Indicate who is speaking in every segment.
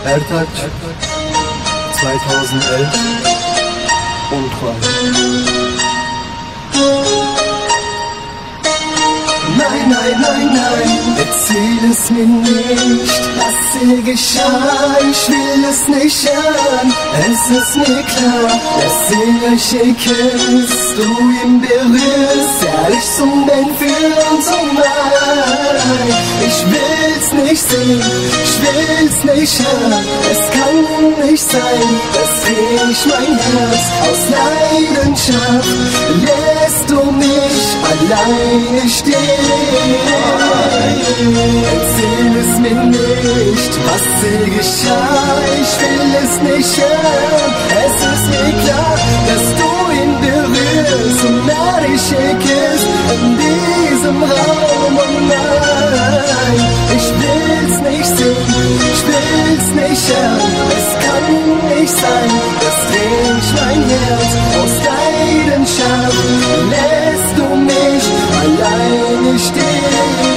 Speaker 1: Ertaç 2011 Untreu.
Speaker 2: Nein, nein, nein, nein, erzähl es mir nicht, was hier geschah, ich will es nicht hören. Es ist mir klar, dass welche Kiss du ihn berührst, ehrlich zum Ben für uns und nein. Ich will's nicht sehen, ich will's nicht hören, es kann nicht sein, dass ich mein Herz aus Leidenschaft lässt du mich alleine stehen. Erzähl es mir nicht, was hier geschah, ich will es nicht hören. Es ist mir klar, dass du ihn berührst und er dich küsst in diesem Raum. Und nein, ich will's nicht sehen, ich will's nicht hören. Es kann nicht sein, dass ich mein Herz aus Leidenschaft lässt du mich alleine stehen.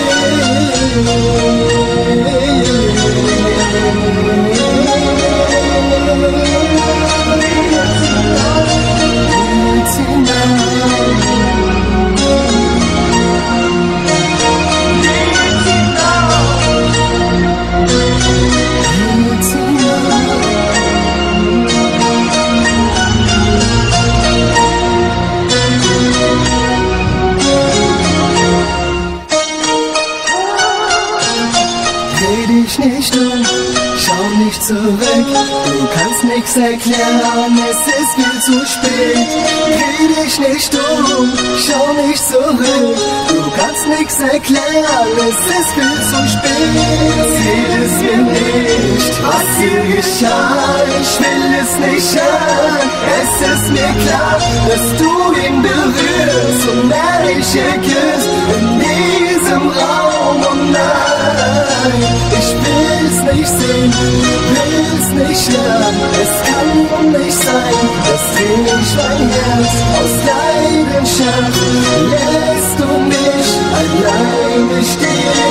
Speaker 2: Dreh dich nicht um, schau nicht zurück, du kannst nichts erklären, es ist viel zu spät. Dreh dich nicht um, schau nicht zurück, du kannst nichts erklären, es ist viel zu spät. Erzähl es mir nicht, was hier geschah, ich will es nicht hören. Es ist mir klar, dass du ihn berührst und er dich küsst in diesem Raum. Und nein, ich will's nicht sehen, will's nicht hören. Es kann nicht sein, dass ich mein Herz aus Leidenschaft lässt du mich alleine stehen.